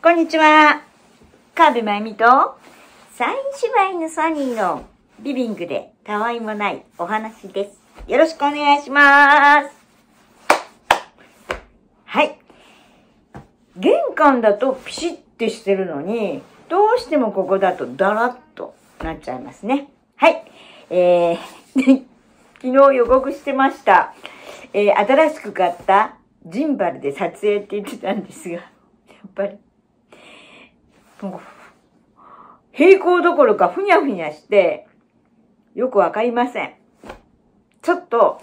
こんにちは。川辺真由美と、三姉妹のソニーのリビングでたわいもないお話です。よろしくお願いします。はい。玄関だとピシッてしてるのに、どうしてもここだとダラッとなっちゃいますね。はい。昨日予告してました。新しく買ったジンバルで撮影って言ってたんですが、やっぱり、平行どころかふにゃふにゃして、よくわかりません。ちょっと、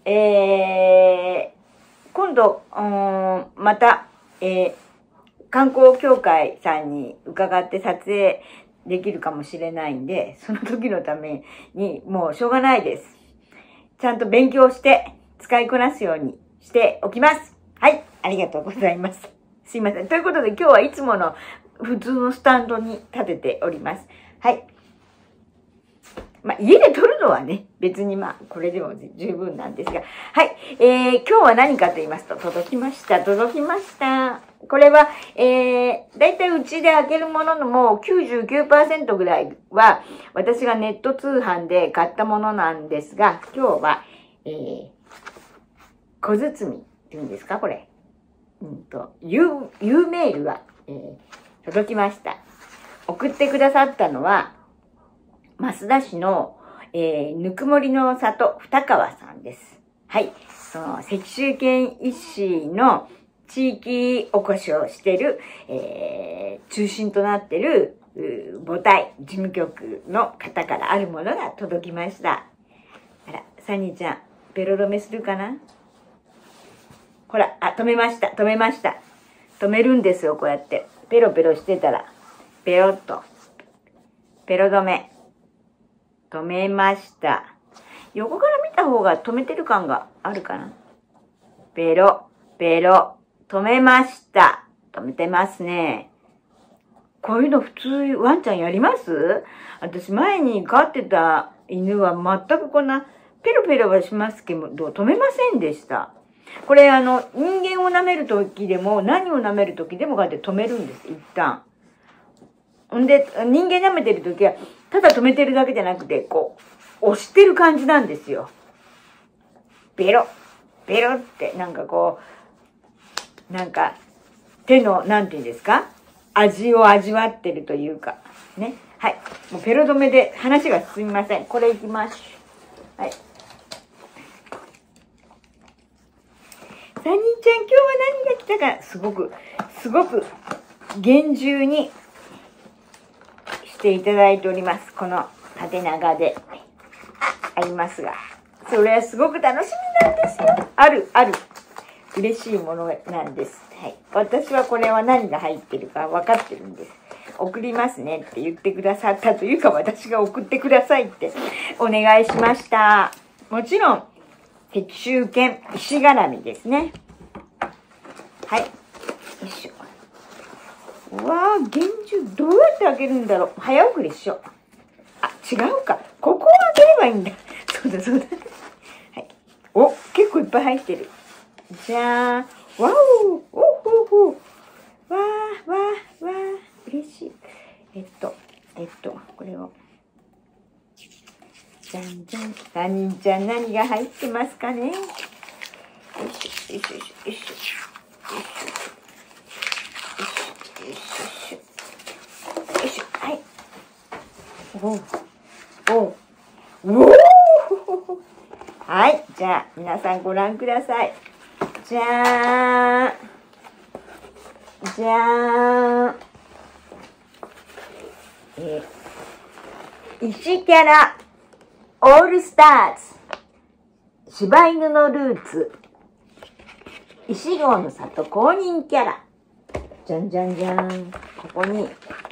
今度、また、観光協会さんに伺って撮影できるかもしれないんで、その時のためにもうしょうがないです。ちゃんと勉強して使いこなすようにしておきます。はい、ありがとうございます。すいません。ということで今日はいつもの普通のスタンドに立てております。はい。家で撮るのはね、別にこれでも十分なんですが。はい。今日は何かと言いますと、届きました。これは、だいたいうちで開けるもののもう 99% ぐらいは、私がネット通販で買ったものなんですが、今日は、小包って言うんですかこれ。U メールが、届きました。送ってくださったのは、増田市の、ぬくもりの里二川さんです。はい。その、赤州県一市の地域おこしをしている、中心となっている、母体、事務局の方からあるものが届きました。あら、サニーちゃん、ベロ止めするかな？ほら、止めました。止めるんですよ、こうやって。ペロペロしてたら、ペロッと。ペロ止め。止めました。横から見た方が止めてる感があるかな。ペロ、止めました。止めてますね。こういうの普通ワンちゃんやります？私前に飼ってた犬は全くこんなペロペロはしますけど、止めませんでした。これ人間を舐めるときでも何を舐めるときでもこうやって止めるんです、一旦。んで、人間舐めてるときは、ただ止めてるだけじゃなくて、こう、押してる感じなんですよ。ペロって、手の、なんていうんですか？味を味わってるというか、ね。はい。もうペロ止めで話が進みません。これいきます。はい。サニーちゃん、今日は何が来たか、すごく、厳重にしていただいております。この縦長でありますが。それはすごく楽しみなんですよ。ある。嬉しいものなんです。はい。私はこれは何が入ってるか分かってるんです。送りますねって言ってくださったというか、私が送ってくださいってお願いしました。もちろん、赤州県石絡みですね。はい。よいしょ。うわぁ、厳重、どうやって開けるんだろう。早送りしよう。違うか。ここを開ければいいんだ。そうだ。はい。お、結構いっぱい入ってる。じゃーん。わおわー、嬉しい。これを。じゃんじゃん。サニーちゃん何が入ってますかね？よいしょ。はい。おはい。じゃあ、皆さんご覧ください。じゃーん。石キャラオールスターズ柴犬のルーツ石郷の里公認キャラじゃんここに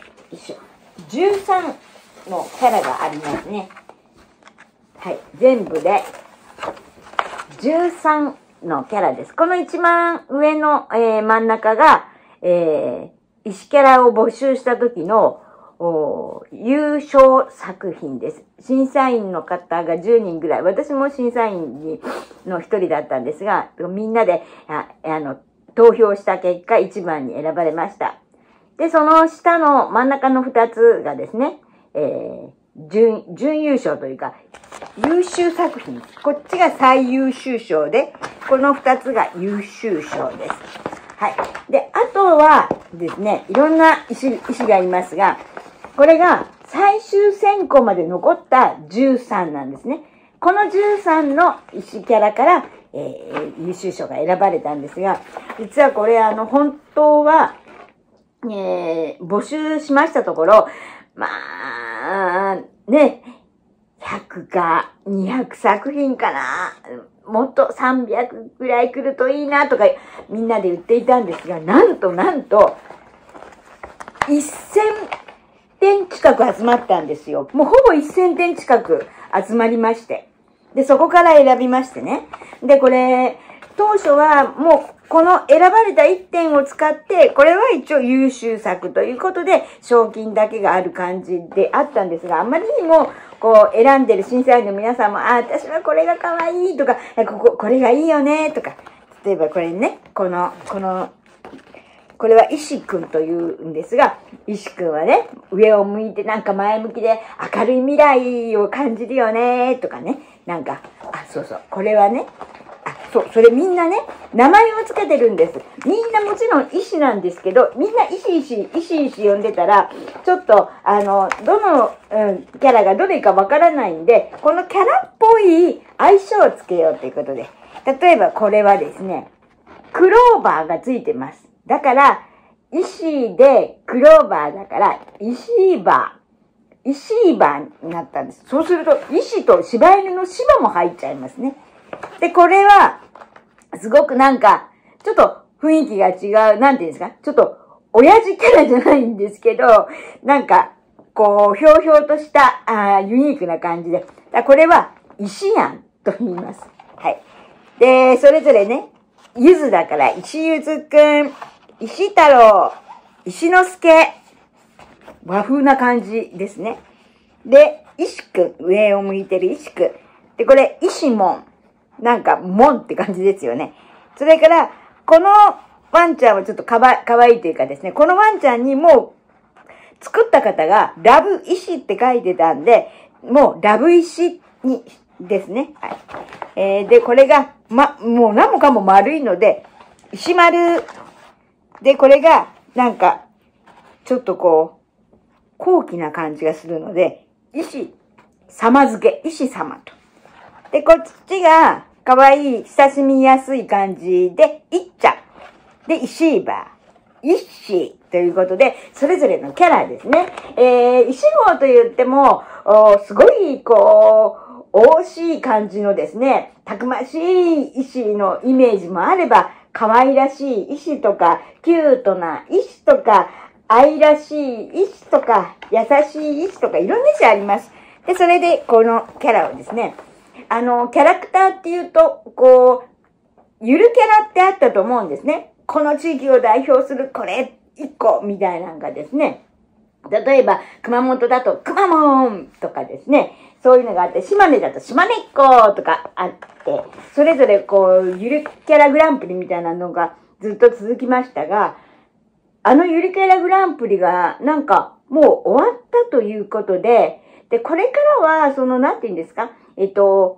13のキャラがありますね。はい、全部で13のキャラです。この一番上の、真ん中が、石キャラを募集した時の優勝作品です。審査員の方が10人ぐらい。私も審査員の一人だったんですが、みんなで投票した結果1番に選ばれました。 で、その下の真ん中の2つがですね、準優勝というか、優秀作品。こっちが最優秀賞で、この2つが優秀賞です。はい。で、あとはですね、いろんな石がありますが、これが最終選考まで残った13なんですね。この13の石キャラから、優秀賞が選ばれたんですが、実はこれ本当は、募集しましたところ、まあ、ね、100か200作品かな、もっと300ぐらい来るといいなとかみんなで言っていたんですが、なんと、1000点近く集まったんですよ。もうほぼ1000点近く集まりまして。で、そこから選びましてね。で、これ、当初はもうこの選ばれた1点を使って、これは一応優秀作ということで、賞金だけがある感じであったんですが、あまりにも、こう、選んでる審査員の皆さんも、私はこれが可愛いとか、これがいいよね、とか。例えばこれね、これは石くんというんですが、石くんはね、上を向いてなんか前向きで明るい未来を感じるよね、とかね。なんか、そうそう、これはね、それみんなね、名前をつけてるんです。みんなもちろん石なんですけど、みんな石呼んでたら、ちょっと、どの、キャラがどれかわからないんで、このキャラっぽい相性をつけようということで。例えばこれはですね、クローバーがついてます。だから、石でクローバーだから、石ーバーになったんです。そうすると、石と柴犬の柴も入っちゃいますね。で、これは、すごくなんか、ちょっと雰囲気が違う、なんていうんですか、ちょっと、親父キャラじゃないんですけど、なんか、こう、ひょうひょうとした、ユニークな感じで。これは、石やんと言います。はい。で、それぞれね、ゆずだから、石ゆずくん、石太郎、石之助、和風な感じですね。で、石くん、上を向いてる石くん。で、これ、石もん。なんか、もんって感じですよね。それから、このワンちゃんはちょっとかわいいというかですね、このワンちゃんにもう、作った方が、ラブ石って書いてたんで、もう、ラブ石に、ですね。はい。で、これが、もう何もかも丸いので、石丸。で、これが、なんか、ちょっとこう、高貴な感じがするので、石様付け、石様と。で、こっちが、かわいい、親しみやすい感じで、いっちゃん。で、石ーバー。石ということで、それぞれのキャラですね。石号と言っても、すごい、こう、惜しい感じのですね、たくましい石のイメージもあれば、可愛らしい石とか、キュートな石とか、愛らしい石とか、優しい石とか、いろんな石あります。で、それで、このキャラをですね、キャラクターっていうと、こう、ゆるキャラってあったと思うんですね。この地域を代表するこれ一個みたいなのがですね。例えば、熊本だとくまモンとかですね。そういうのがあって、島根だと島根っ子とかあって、それぞれこう、ゆるキャラグランプリみたいなのがずっと続きましたが、ゆるキャラグランプリがなんかもう終わったということで、で、これからは、なんて言うんですか一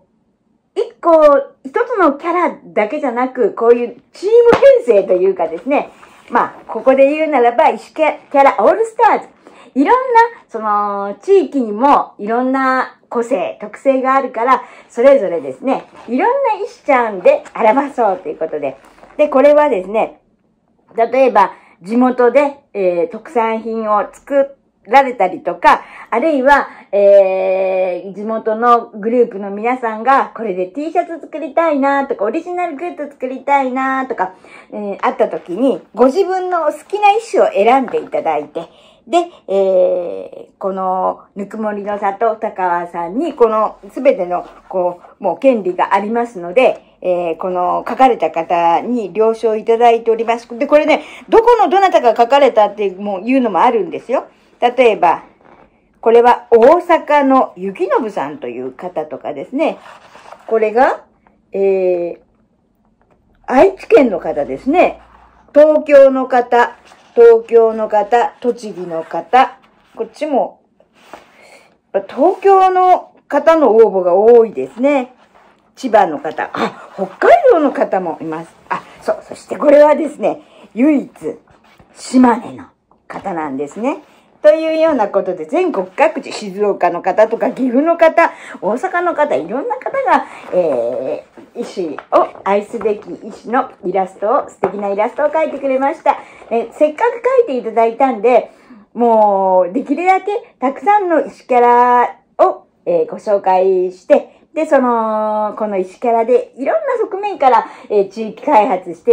つのキャラだけじゃなく、こういうチーム編成というかですね、ここで言うならば、石キャラオールスターズ。いろんな、地域にもいろんな個性、特性があるから、それぞれですね、いろんな石ちゃんで表そうということで。で、これはですね、例えば、地元で、特産品を作られたりとか、あるいは、地元のグループの皆さんが、これで T シャツ作りたいなとか、オリジナルグッズ作りたいなとか、あった時に、ご自分の好きな石を選んでいただいて、で、この、ぬくもりの里、高川さんに、この、すべての、もう権利がありますので、この書かれた方に了承いただいております。で、これね、どなたが書かれたっていうのもあるんですよ。例えば、これは大阪の雪信さんという方とかですね。これが、愛知県の方ですね。東京の方、 東京の方、栃木の方、こっちも、東京の方の応募が多いですね。千葉の方、北海道の方もいます。そしてこれはですね、唯一、島根の方なんですね。というようなことで、全国各地、静岡の方とか、岐阜の方、大阪の方、いろんな方が、医師を愛すべき医師のイラストを、素敵なイラストを描いてくれました。せっかく描いていただいたんで、もう、できるだけたくさんの医師キャラを、ご紹介して、で、この石キャラでいろんな側面から、地域開発して、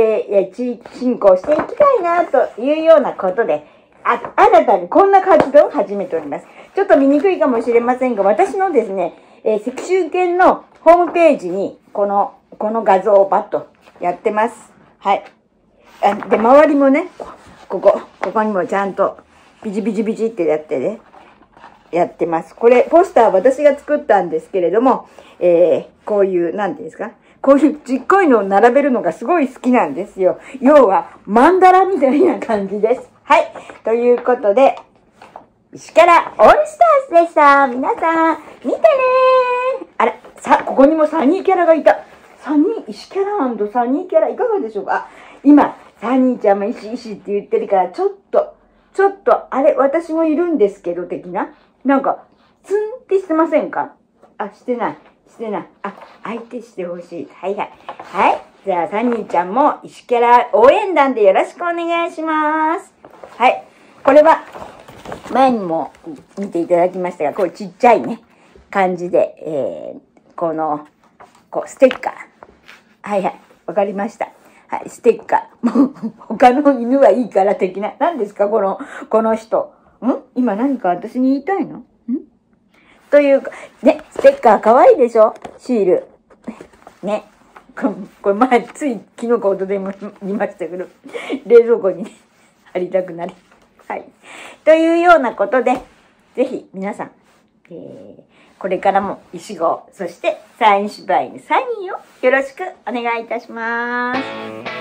地域振興していきたいな、というようなことで、新たにこんな活動を始めております。ちょっと見にくいかもしれませんが、私のですね、赤秋犬のホームページに、この画像をバッとやってます。はい。で、周りもね、ここにもちゃんと、ビチビチビチってやってね、やってます。これ、ポスター私が作ったんですけれども、こういう、なんていうんですか、こういうちっこいのを並べるのがすごい好きなんですよ。要は、マンダラみたいな感じです。はい。ということで、石からオールスターズでした。皆さん、見てねー。ここにもサニーキャラがいた。石キャラ&サニーキャラいかがでしょうか。今、サニーちゃんも石って言ってるから、ちょっと、私もいるんですけど、的な。なんか、ツンってしてませんか？してない。相手してほしい。はい。はい。じゃあ、サニーちゃんも石キャラ応援団でよろしくお願いします。はい。これは、前にも見ていただきましたが、こうちっちゃいね、感じで、ステッカー。はい。わかりました。はい、ステッカー。もう、他の犬はいいから的な。何ですかこの人。今何か私に言いたいの？というか、ね、ステッカー可愛いでしょ？シール。ね。これ前、つい昨日かおとといも言いましたけど、冷蔵庫にね、貼りたくなる。はい。というようなことで、ぜひ皆さん、これからも石号、そしてサイン芝居のサニーをよろしくお願いいたします。